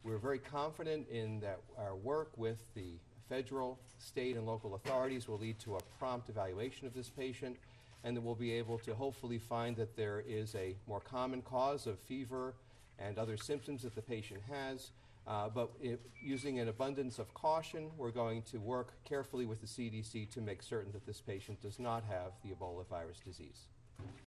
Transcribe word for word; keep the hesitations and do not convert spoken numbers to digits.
We're very confident in that our work with the federal, state, and local authorities will lead to a prompt evaluation of this patient, and that we'll be able to hopefully find that there is a more common cause of fever and other symptoms that the patient has. Uh, but if, using an abundance of caution, we're going to work carefully with the C D C to make certain that this patient does not have the Ebola virus disease.